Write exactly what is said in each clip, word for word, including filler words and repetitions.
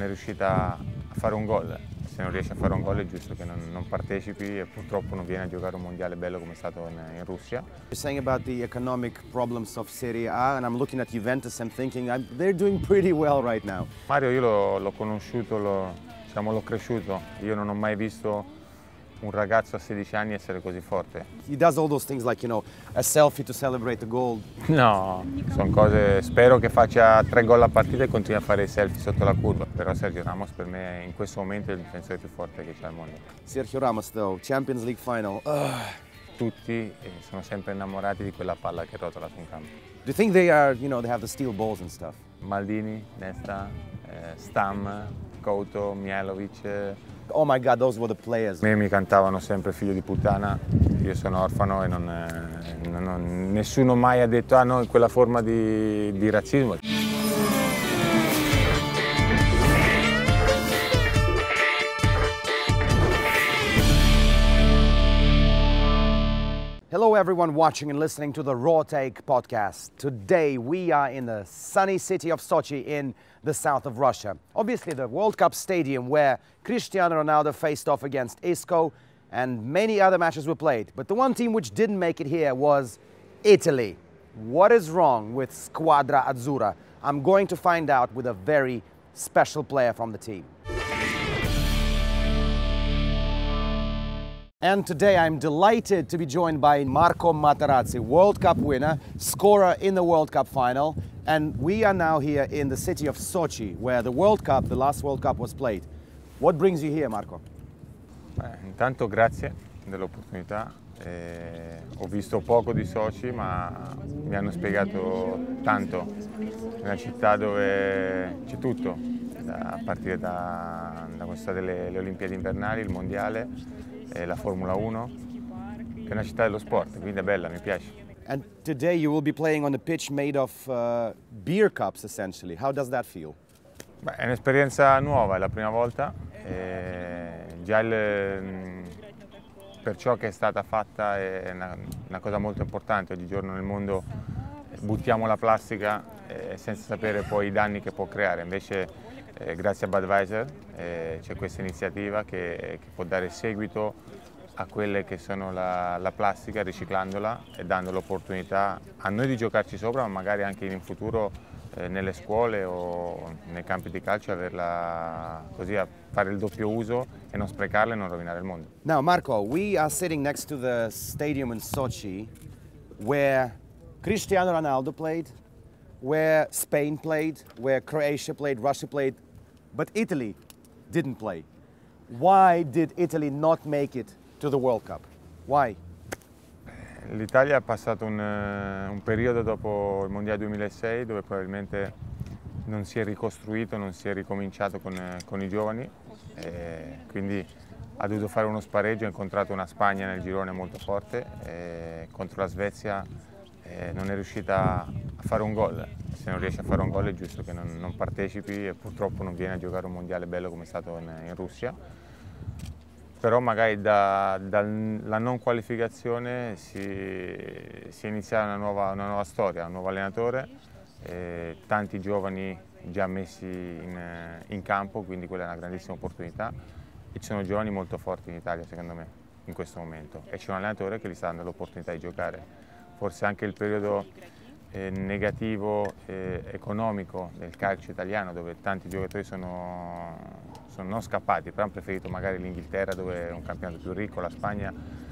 è riuscita a fare un gol. Se non riesci a fare un gol è giusto che non, non partecipi e purtroppo non vieni a giocare un mondiale bello come è stato in, in Russia. You're saying about the economic problems of Serie A, and I'm looking at Juventus and thinking I'm, they're doing pretty well right now. Mario io l'ho, l'ho conosciuto, l'ho, diciamo, l'ho cresciuto, io non ho mai visto un ragazzo a sedici anni essere così forte. He does all those things like, you know, a selfie to celebrate the goal. No, sono cose, spero che faccia tre gol a partita e continui a fare i selfie sotto la curva, però Sergio Ramos per me in questo momento è il difensore più forte che c'è al mondo. Sergio Ramos though, Champions League final. Ugh. Tutti eh, sono sempre innamorati di quella palla che rotola su un campo. Do you think they are, you know, they have the steel balls and stuff? Maldini, Nesta, eh, Stam, Couto, Mihajlovic. Eh. Oh my God, those were the players. A me mi cantavano sempre figlio di puttana, io sono orfano e non, eh, non, non, nessuno mai ha detto ah no, quella forma di, di razzismo. Hello everyone watching and listening to the Raw Take podcast. Today we are in the sunny city of Sochi in the south of Russia. Obviously the World Cup stadium where Cristiano Ronaldo faced off against Isco and many other matches were played. But the one team which didn't make it here was Italy. What is wrong with Squadra Azzurra? I'm going to find out with a very special player from the team. And today I'm delighted to be joined by Marco Materazzi, World Cup winner, scorer in the World Cup final. And we are now here in the city of Sochi, where the World Cup, the last World Cup was played. What brings you here, Marco? Beh, intanto grazie dell'opportunità. Eh, ho visto poco di Sochi, ma mi hanno spiegato tanto. È una città dove c'è tutto, da, a partire da, da questa delle le Olimpiadi invernali, il Mondiale, la Formula uno, che è una città dello sport, quindi è bella, mi piace. And today you will be playing on a pitch made of uh, beer cups essentially. How does that feel? Beh, è un'esperienza nuova, è la prima volta. E già il, per ciò che è stata fatta è una, una cosa molto importante. Oggigiorno nel mondo buttiamo la plastica eh, senza sapere poi i danni che può creare. Invece Eh, grazie a Budweiser eh, c'è questa iniziativa che, che può dare seguito a quelle che sono la, la plastica, riciclandola e dando l'opportunità a noi di giocarci sopra, ma magari anche in futuro eh, nelle scuole o nei campi di calcio averla così, a fare il doppio uso e non sprecarla e non rovinare il mondo. Now Marco, we are sitting next to the stadium in Sochi where Cristiano Ronaldo played, where Spain played, where Croatia played, Russia played, but Italy didn't play. Why did Italy not make it to the World Cup? Why? L'Italia ha passato un, un periodo dopo il Mondiale duemilasei dove probabilmente non si è ricostruito, non si è ricominciato con, con i giovani, e quindi ha dovuto fare uno spareggio, ha incontrato una Spagna nel girone molto forte, e contro la Svezia eh, non è riuscita a fare un gol. Se non riesci a fare un gol è giusto che non, non partecipi e purtroppo non vieni a giocare un mondiale bello come è stato in, in Russia. Però magari dalla da non qualificazione si, si è iniziata una nuova, una nuova storia, un nuovo allenatore, eh, tanti giovani già messi in, in campo, quindi quella è una grandissima opportunità e ci sono giovani molto forti in Italia secondo me in questo momento e c'è un allenatore che gli sta dando l'opportunità di giocare. Forse anche il periodo eh, negativo eh, economico del calcio italiano dove tanti giocatori sono, sono non scappati, però hanno preferito magari l'Inghilterra dove è un campionato più ricco, la Spagna,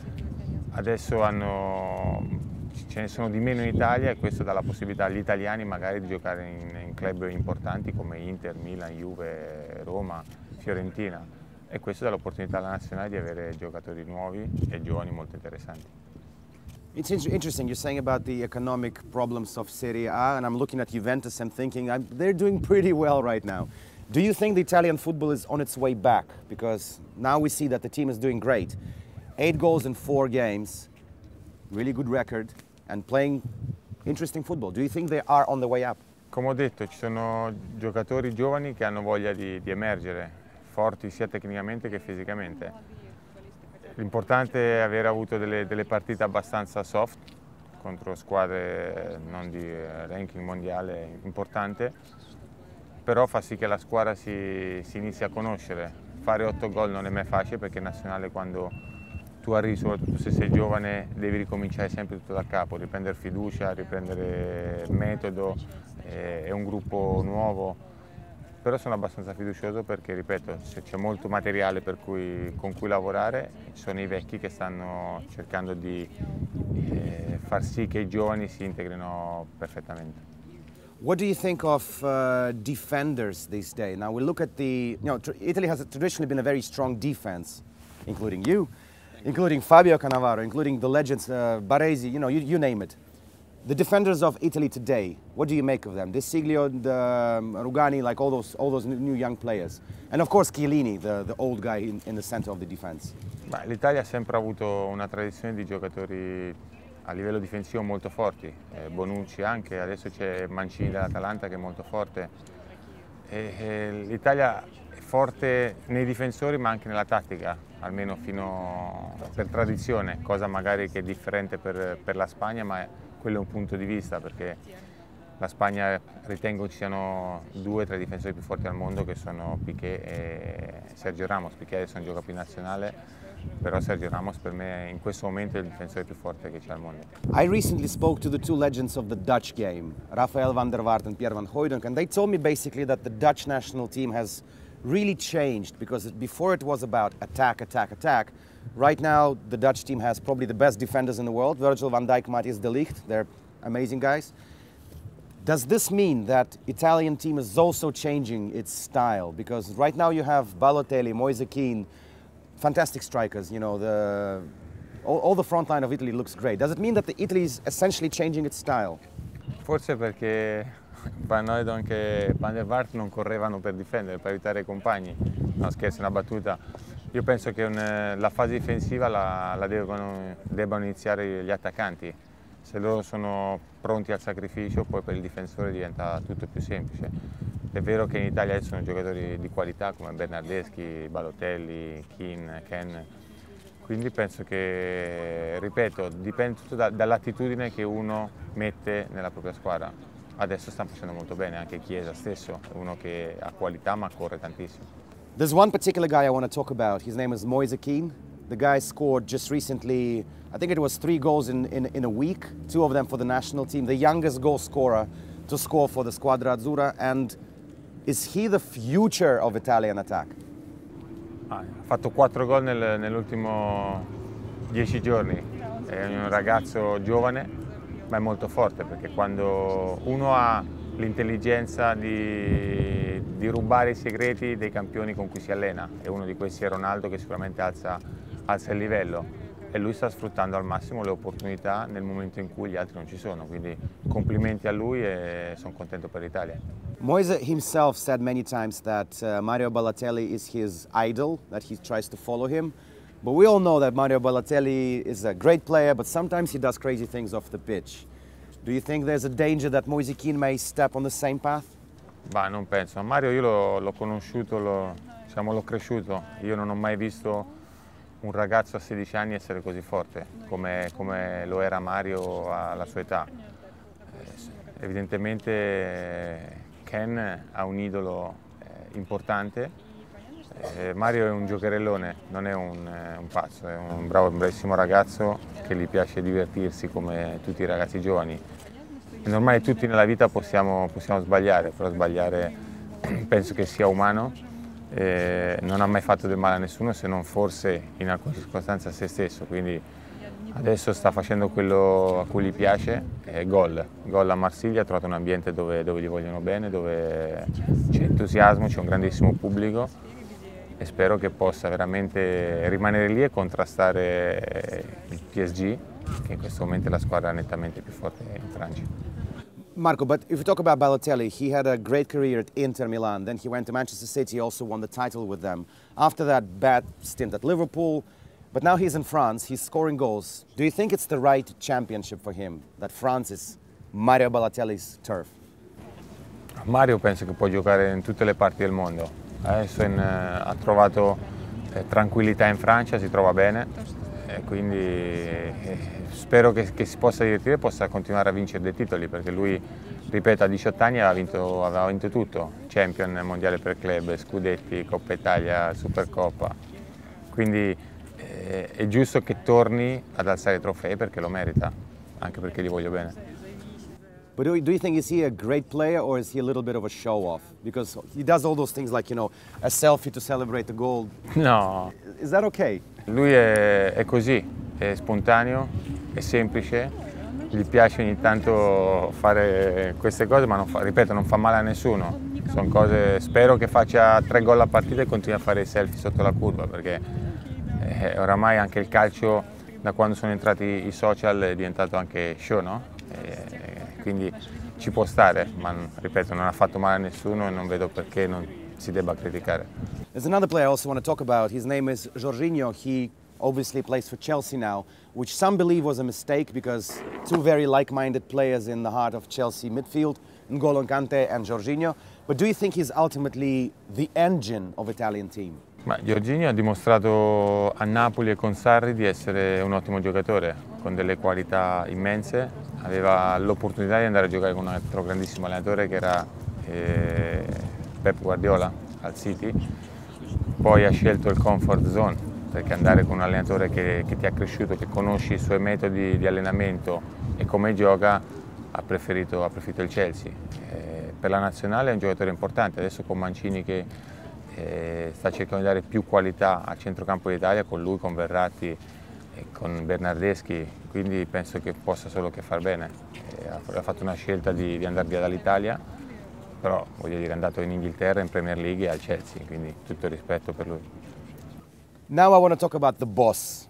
adesso hanno, ce ne sono di meno in Italia e questo dà la possibilità agli italiani magari di giocare in, in club importanti come Inter, Milan, Juve, Roma, Fiorentina e questo dà l'opportunità alla nazionale di avere giocatori nuovi e giovani molto interessanti. It's interesting, you're saying about the economic problems of Serie A, and I'm looking at Juventus and thinking I'm, they're doing pretty well right now. Do you think the Italian football is on its way back? Because now we see that the team is doing great. Eight goals in four games, really good record, and playing interesting football. Do you think they are on the way up? Come ho detto, ci sono giocatori giovani che hanno voglia di, di emergere, forti sia tecnicamente che fisicamente. L'importante è aver avuto delle, delle partite abbastanza soft contro squadre non di ranking mondiale importante però fa sì che la squadra si, si inizi a conoscere. Fare otto gol non è mai facile perché in nazionale quando tu arrivi, soprattutto se sei giovane, devi ricominciare sempre tutto da capo, riprendere fiducia, riprendere metodo, è un gruppo nuovo, però sono abbastanza fiducioso perché, ripeto, c'è molto materiale per cui, con cui lavorare, ci sono i vecchi che stanno cercando di eh, far sì che i giovani si integrino perfettamente. What do you think of uh, defenders these days? Now we look at the, you know, Italy has traditionally been a very strong defense, including you, including Fabio Cannavaro, including the legends, uh, Baresi, you know, you, you name it. The defenders of Italy today, what do you make of them? De Siglio, the, um, Rugani, like all those, all those new young players. And of course Chiellini, the, the old guy in, in the center of the defense. L'Italia ha sempre avuto una tradizione di giocatori a livello difensivo molto forti, eh, Bonucci anche, adesso c'è Mancini dell'Atalanta che è molto forte. L'Italia è forte nei difensori ma anche nella tattica, almeno fino per tradizione, cosa magari che è differente per, per la Spagna, ma quello è un punto di vista perché la Spagna ritengo ci siano due tra i difensori più forti al mondo che sono Piqué e Sergio Ramos. Piqué adesso non gioca più in nazionale, però Sergio Ramos per me in questo momento è il difensore più forte che c'è al mondo. I recently spoke to the two legends of the Dutch game, Rafael van der Vaart and Pierre van Hooijdonk, and they told me basically that the Dutch national team has really changed because before it was about attack, attack, attack. Right now the Dutch team has probably the best defenders in the world, Virgil van Dijk, Matthijs de Ligt, they're amazing guys. Does this mean that Italian team is also changing its style? Because right now you have Balotelli, Moise Kean, fantastic strikers, you know, the, all, all the front line of Italy looks great. Does it mean that the Italy is essentially changing its style? Forse perché Van Hooijdonk e Van der Vaart non correvano per difendere, per aiutare i compagni. No, scherzo, una battuta. Io penso che un, la fase difensiva la, la devono, debbano iniziare gli attaccanti. Se loro sono pronti al sacrificio, poi per il difensore diventa tutto più semplice. È vero che in Italia ci sono giocatori di qualità come Bernardeschi, Balotelli, Kean, Ken, quindi penso che, ripeto, dipende tutto da, dall'attitudine che uno mette nella propria squadra. Adesso stanno facendo molto bene, anche Chiesa stesso, è uno che ha qualità ma corre tantissimo. There's one particular guy I want to talk about. His name is Moise Kean. The guy scored just recently, I think it was three goals in, in, in a week, two of them for the national team, the youngest goal scorer to score for the Squadra Azzurra. And is he the future of Italian attack? Ah, ha fatto quattro gol nel, nell'ultimo dieci giorni. È un ragazzo giovane, ma è molto forte perché quando uno ha l'intelligenza di, di rubare i segreti dei campioni con cui si allena, e uno di questi è Ronaldo che sicuramente alza, alza il livello e lui sta sfruttando al massimo le opportunità nel momento in cui gli altri non ci sono, quindi complimenti a lui e sono contento per l'Italia. Moise himself said many times that uh, Mario Balotelli is his idol, that he tries to follow him. But we all know that Mario Balotelli is a great player, but sometimes he does crazy things off the pitch. Do you think there's a danger that Moise Kean may step on the same path? Bah, non penso. Mario io l'ho conosciuto, l'ho diciamo, cresciuto. Io non ho mai visto un ragazzo a sedici anni essere così forte come, come lo era Mario alla sua età. Eh, evidentemente Ken ha un idolo eh, importante. Eh, Mario è un giocherellone, non è un, eh, un pazzo, è un bravo, un bravissimo ragazzo che gli piace divertirsi come tutti i ragazzi giovani. È normale, tutti nella vita possiamo, possiamo sbagliare, però sbagliare penso che sia umano. Eh, non ha mai fatto del male a nessuno se non forse in alcune circostanze a se stesso, quindi adesso sta facendo quello a cui gli piace, è gol. Gol a Marsiglia, ha trovato un ambiente dove, dove gli vogliono bene, dove c'è entusiasmo, c'è un grandissimo pubblico e spero che possa veramente rimanere lì e contrastare il P S G, che in questo momento è la squadra nettamente più forte in Francia. Marco, but if we talk about Balotelli, he had a great career at Inter Milan, then he went to Manchester City, also won the title with them. After that, bad stint at Liverpool, but now he's in France, he's scoring goals. Do you think it's the right championship for him, that France is Mario Balotelli's turf? Mario penso che può giocare in tutte le parti del mondo. Adesso in, eh, ha trovato eh, tranquillità in Francia, si trova bene. e quindi eh, spero che, che si possa divertire e possa continuare a vincere dei titoli, perché lui, ripeto, a diciotto anni aveva vinto, aveva vinto tutto, Champion, Mondiale per club, Scudetti, Coppa Italia, Supercoppa, quindi eh, è giusto che torni ad alzare i trofei perché lo merita, anche perché gli voglio bene. But do you, do you think, is he a great player or is he a little bit of a show-off? Because he does all those things like, you know, a selfie to celebrate the goal. No. Is that okay? Lui è, è così, è spontaneo, è semplice, gli piace ogni tanto fare queste cose, ma non fa, ripeto, non fa male a nessuno. Sono cose, spero che faccia tre gol a partita e continui a fare i selfie sotto la curva, perché eh, oramai anche il calcio, da quando sono entrati i social, è diventato anche show, no? E, quindi ci può stare, ma ripeto, non ha fatto male a nessuno e non vedo perché non si debba criticare. There's another player I also want to talk about. His name is Jorginho. He obviously plays for Chelsea now, which some believe was a mistake because two very like-minded players in the heart of Chelsea midfield, N'Golo Kante and Jorginho. But do you think he's ultimately the engine of Italian team? Ma Jorginho ha dimostrato a Napoli e con Sarri di essere un ottimo giocatore, con delle qualità immense. Aveva l'opportunità di andare a giocare con un altro grandissimo allenatore che era eh, Pep Guardiola al City. Poi ha scelto il comfort zone, perché andare con un allenatore che, che ti ha cresciuto, che conosci i suoi metodi di allenamento e come gioca, ha preferito, ha preferito il Chelsea. Eh, per la nazionale è un giocatore importante, adesso con Mancini che eh, sta cercando di dare più qualità al centrocampo d'Italia, con lui, con Verratti e con Bernardeschi, quindi penso che possa solo che far bene. Eh, ha fatto una scelta di, di andare via dall'Italia, però voglio dire, è andato in Inghilterra, in Premier League e al Chelsea, quindi tutto il rispetto per lui. Now I want to talk about the boss.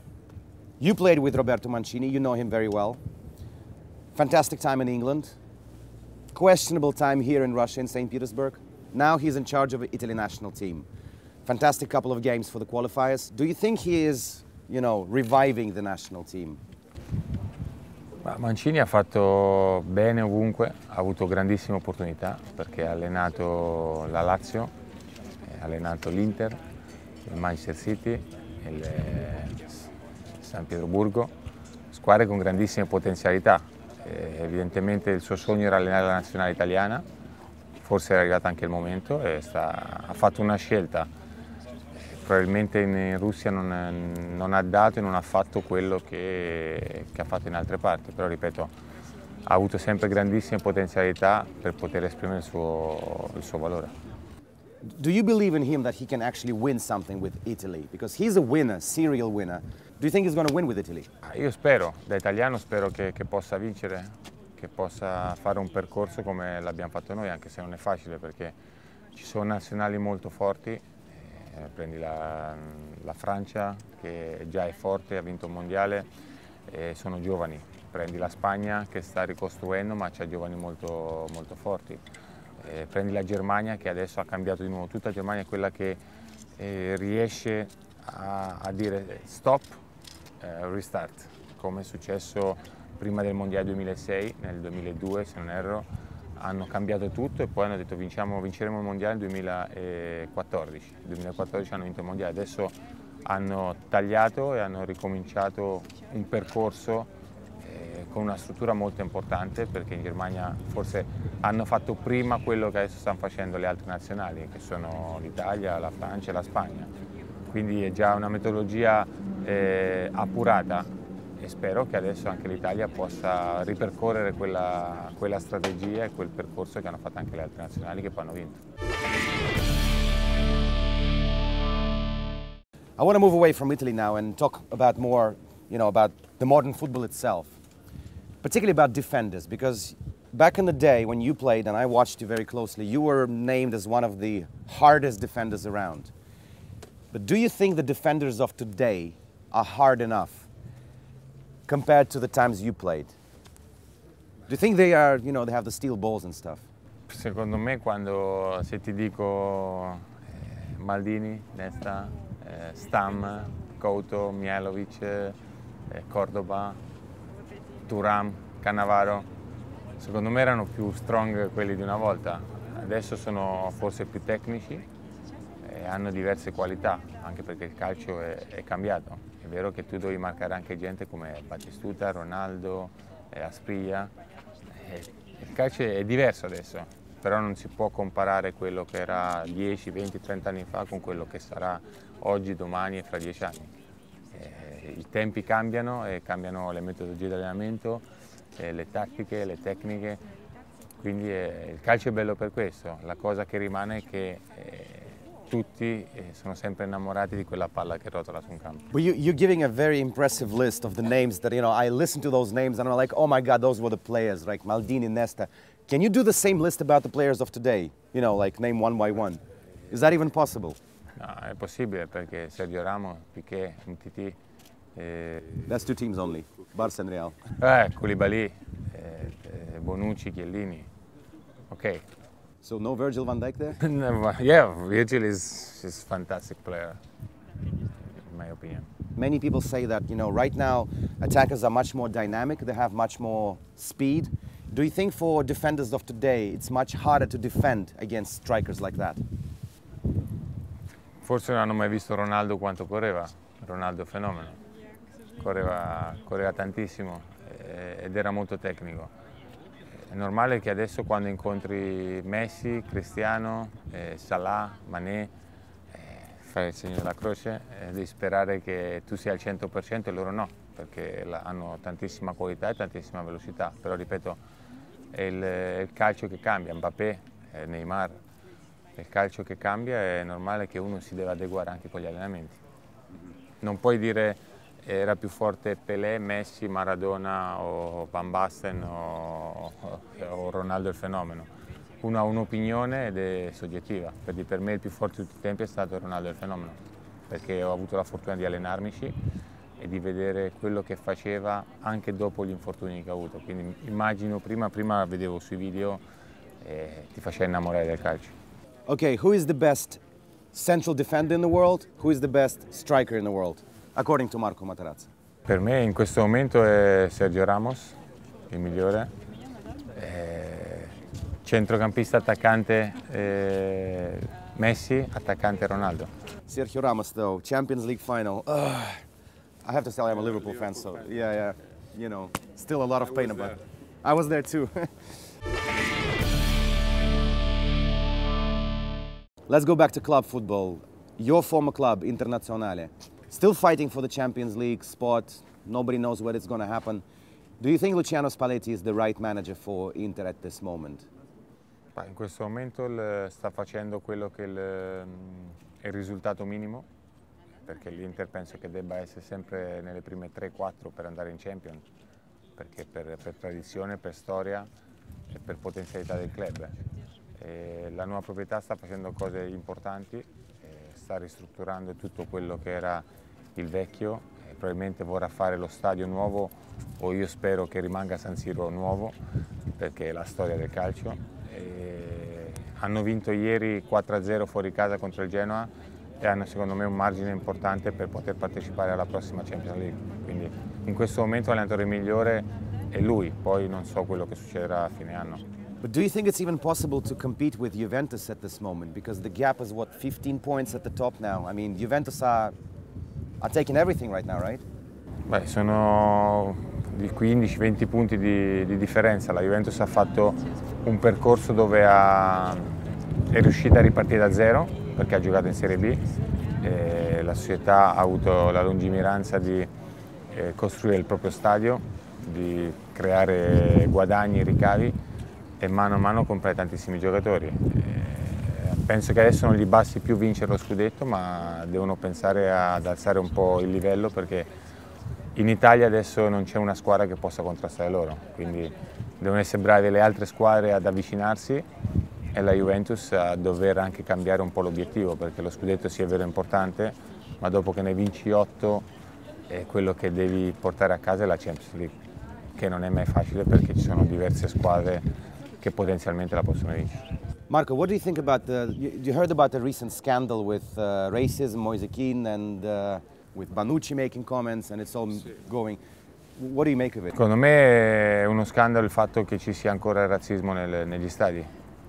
You played with Roberto Mancini, you know him very well. Fantastic time in England, questionable time here in Russia, in Saint Petersburg. Now he's in charge of the Italy national team. Fantastic couple of games for the qualifiers. Do you think he is, you know, reviving the national team? Ma Mancini ha fatto bene ovunque, ha avuto grandissime opportunità perché ha allenato la Lazio, ha allenato l'Inter, il Manchester City, il San Pietroburgo, squadre con grandissime potenzialità. Eh, evidentemente il suo sogno era allenare la nazionale italiana, forse era arrivato anche il momento e sta, ha fatto una scelta. Probabilmente in Russia non, non ha dato e non ha fatto quello che, che ha fatto in altre parti, però ripeto, ha avuto sempre grandissime potenzialità per poter esprimere il suo, il suo valore. Do you believe in him that he can actually win something with Italy? Because he's a winner, serial winner. Do you think he's going to win with Italy? Io spero, da italiano spero che, che possa vincere, che possa fare un percorso come l'abbiamo fatto noi, anche se non è facile perché ci sono nazionali molto forti. Eh, prendi la, la Francia che già è forte, ha vinto un mondiale e sono giovani. Prendi la Spagna che sta ricostruendo ma c'ha giovani molto, molto forti. Eh, prendi la Germania che adesso ha cambiato di nuovo, tutta la Germania è quella che eh, riesce a, a dire stop, eh, restart, come è successo prima del Mondiale duemilasei, nel duemiladue se non erro, hanno cambiato tutto e poi hanno detto vinciamo, vinceremo il Mondiale nel duemilaquattordici. Nel duemilaquattordici hanno vinto il Mondiale, adesso hanno tagliato e hanno ricominciato un percorso con una struttura molto importante perché in Germania forse hanno fatto prima quello che adesso stanno facendo le altre nazionali, che sono l'Italia, la Francia e la Spagna. Quindi è già una metodologia eh, appurata e spero che adesso anche l'Italia possa ripercorrere quella, quella strategia e quel percorso che hanno fatto anche le altre nazionali che poi hanno vinto. I want to move away from Italy now and talk about more, you know, about the modern football itself. Particularly about defenders, because back in the day when you played, and I watched you very closely, you were named as one of the hardest defenders around. But do you think the defenders of today are hard enough compared to the times you played? Do you think they are, you know, they have the steel balls and stuff? Secondo me quando, se ti dico eh, Maldini, Nesta, eh, Stam, Couto, Mihajlovic, eh, Cordoba, Thuram, Cannavaro, secondo me erano più strong quelli di una volta, adesso sono forse più tecnici, e hanno diverse qualità, anche perché il calcio è, è cambiato. È vero che tu devi marcare anche gente come Batistuta, Ronaldo, eh, Asprilla. Eh, il calcio è diverso adesso, però non si può comparare quello che era dieci, venti, trenta anni fa con quello che sarà oggi, domani e fra dieci anni. Eh, I tempi cambiano e cambiano le metodologie di allenamento, eh, le tattiche, le tecniche, quindi eh, il calcio è bello per questo. La cosa che rimane è che eh, tutti eh, sono sempre innamorati di quella palla che rotola su un campo. Well, you, you're giving a very impressive list of the names that, you know, I listen to those names and I'm like, oh my God, those were the players, like Maldini, Nesta. Can you do the same list about the players of today? You know, like name one by one. Is that even possible? No, è possibile perché Sergio Ramos, Piqué, Umtiti. Eh, That's two teams only, Barça and Real. eh, Koulibaly, eh, eh, Bonucci, Chiellini. Okay. So no Virgil van Dijk there? Yeah, Virgil is is a fantastic player, in my opinion. Many people say that, you know, right now attackers are much more dynamic, they have much more speed. Do you think for defenders of today it's much harder to defend against strikers like that? Forse non hanno mai visto Ronaldo quanto correva, Ronaldo fenomeno, correva, correva tantissimo eh, ed era molto tecnico. È normale che adesso quando incontri Messi, Cristiano, eh, Salah, Mané, eh, fai il segno della croce, eh, devi sperare che tu sia al cento per cento e loro no, perché la, hanno tantissima qualità e tantissima velocità, però ripeto, è il, è il calcio che cambia, Mbappé, eh, Neymar, è il calcio che cambia, è normale che uno si deve adeguare anche con gli allenamenti. Non puoi dire era più forte Pelé, Messi, Maradona o Van Basten o, o Ronaldo il fenomeno. Uno ha un'opinione ed è soggettiva, perché per me il più forte di tutti i tempi è stato Ronaldo il fenomeno, perché ho avuto la fortuna di allenarmici e di vedere quello che faceva anche dopo gli infortuni che ha avuto. Quindi immagino prima, prima vedevo sui video e ti faceva innamorare del calcio. Okay, who is the best central defender in the world? Who is the best striker in the world, according to Marco Materazzi? Per me in questo momento è Sergio Ramos, il migliore. Eh, centrocampista attaccante eh, Messi, attaccante Ronaldo. Sergio Ramos, though, Champions League final. Ugh. I have to say I'm a Liverpool fan, so yeah, yeah, you know, still a lot of pain about it. I was there too. Let's go back to club football. Your former club, Internazionale, still fighting for the Champions League spot. Nobody knows where it's going to happen. Do you think Luciano Spalletti is the right manager for Inter at this moment? In questo momento il, sta facendo quello che il, è il risultato minimo, perché l'Inter penso che debba essere sempre nelle prime tre quattro per andare in Champions, perché per, per tradizione, per storia e per potenzialità del club. E la nuova proprietà sta facendo cose importanti, sta ristrutturando tutto quello che era il vecchio, e probabilmente vorrà fare lo stadio nuovo, o io spero che rimanga San Siro nuovo, perché è la storia del calcio. E hanno vinto ieri quattro a zero fuori casa contro il Genoa e hanno secondo me un margine importante per poter partecipare alla prossima Champions League. Quindi in questo momento l'allenatore migliore è lui, poi non so quello che succederà a fine anno. But do you think it's even possible to compete with Juventus at this moment? Because the gap is, what, fifteen points at the top now? I mean, Juventus are, are taking everything right now, right? Beh, sono di quindici venti punti di, di differenza. La Juventus ha fatto un percorso dove ha, è riuscita a ripartire da zero, perché ha giocato in Serie B. E la società ha avuto la lungimiranza di eh, costruire il proprio stadio, di creare guadagni e ricavi, e mano a mano comprare tantissimi giocatori. Eh, penso che adesso non gli basti più vincere lo scudetto, ma devono pensare ad alzare un po' il livello, perché in Italia adesso non c'è una squadra che possa contrastare loro, quindi devono essere brave le altre squadre ad avvicinarsi e la Juventus a dover anche cambiare un po' l'obiettivo, perché lo scudetto sì è vero importante, ma dopo che ne vinci otto è quello che devi portare a casa è la Champions League, che non è mai facile perché ci sono diverse squadre che potenzialmente la possono vincere. Marco, what do you think about the, you, you heard about the recent scandal with uh, racism, Moise Kean, and uh, with Bonucci making comments, and it's all going, what do you make of it? Secondo me è uno scandalo il fatto che ci sia ancora il razzismo nel, negli stadi.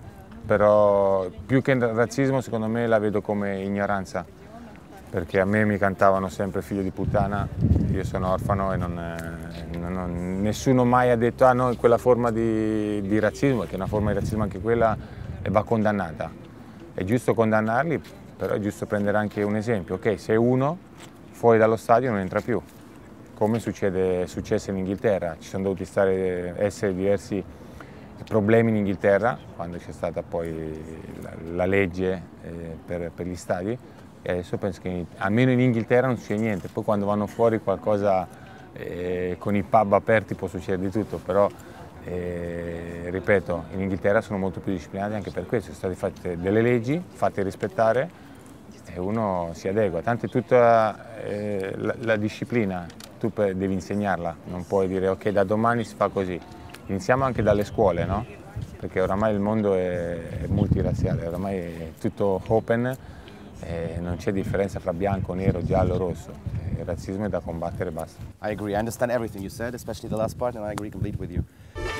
però più che razzismo secondo me la vedo come ignoranza, perché a me mi cantavano sempre figlio di puttana, io sono orfano e non, non, non, nessuno mai ha detto ah no, quella forma di, di razzismo, che è una forma di razzismo anche quella e va condannata. È giusto condannarli, però è giusto prendere anche un esempio, ok, se uno fuori dallo stadio non entra più, come succede, è successo in Inghilterra, ci sono dovuti stare, essere diversi problemi in Inghilterra quando c'è stata poi la, la legge eh, per, per gli stadi, e adesso penso che almeno in Inghilterra non succede niente, poi quando vanno fuori qualcosa eh, con i pub aperti può succedere di tutto, però eh, ripeto, in Inghilterra sono molto più disciplinati anche per questo, sono state fatte delle leggi, fatte rispettare e uno si adegua, tanto è tutta eh, la, la disciplina, tu devi insegnarla, non puoi dire ok da domani si fa così, iniziamo anche dalle scuole, no? Perché oramai il mondo è, è multirazziale, oramai è tutto open, e non c'è differenza fra bianco, nero, giallo, rosso, il razzismo è da combattere e basta. I agree, I understand everything you said, especially the last part, and I agree completely with you.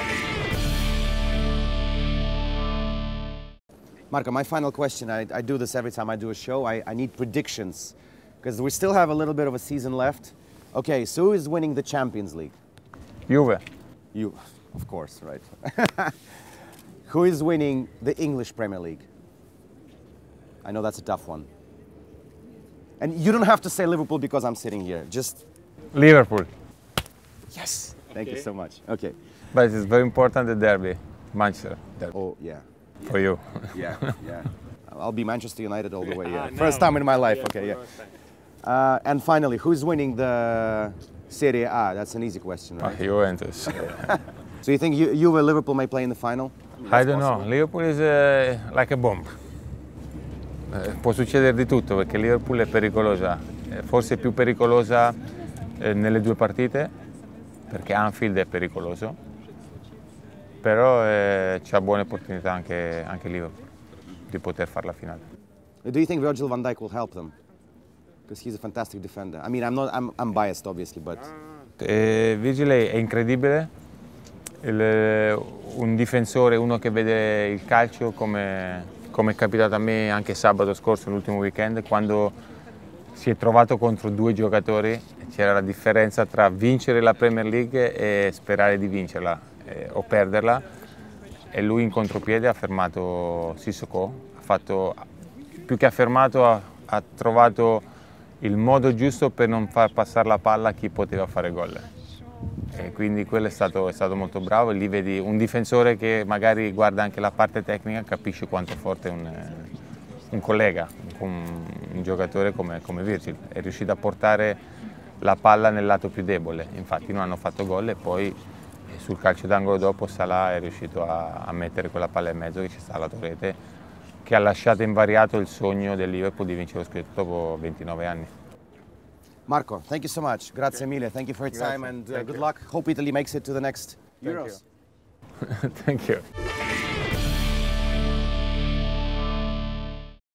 Marco, my final question, I, I do this every time I do a show, I, I need predictions, because we still have a little bit of a season left. Okay, so who is winning the Champions League? Juve. You, of course, right. Who is winning the English Premier League? I know that's a tough one. And you don't have to say Liverpool because I'm sitting here, just... Liverpool. Yes! Thank okay. you so much. Okay. But it's very important, the derby, Manchester derby. Oh, yeah. For you. Yeah, yeah. I'll be Manchester United all the way, yeah. Ah, no. First time in my life, yeah, okay, yeah. Uh, and finally, who's winning the Serie A? That's an easy question, right? Oh, Juventus. So you think you, you and Liverpool may play in the final? I, mean, I don't possible. know. Liverpool is uh, like a bomb. Eh, può succedere di tutto perché Liverpool è pericolosa, eh, forse più pericolosa eh, nelle due partite perché Anfield è pericoloso, però eh, c'ha buone opportunità anche, anche Liverpool di poter fare la finale. Do you think Virgil van Dijk will help them? Because he's a fantastic defender. I mean, I'm not, I'm, I'm biased obviously, but... Eh, Virgil è incredibile, il, un difensore, uno che vede il calcio come... come è capitato a me anche sabato scorso, l'ultimo weekend, quando si è trovato contro due giocatori, c'era la differenza tra vincere la Premier League e sperare di vincerla eh, o perderla, e lui in contropiede ha fermato Sissoko, ha fatto, più che ha fermato ha, ha trovato il modo giusto per non far passare la palla a chi poteva fare gol. E quindi quello è stato, è stato molto bravo, e lì vedi un difensore che magari guarda anche la parte tecnica, capisce quanto è forte un, un collega, un, un giocatore come, come Virgil, è riuscito a portare la palla nel lato più debole, infatti non hanno fatto gol e poi sul calcio d'angolo dopo Salah è riuscito a, a mettere quella palla in mezzo che ci sta alla rete, che ha lasciato invariato il sogno del Liverpool di vincere lo scudetto dopo ventinove anni. Marco, thank you so much. Grazie mille. Thank you for your time and uh, good luck. Hope Italy makes it to the next Euros. Thank you. Thank you.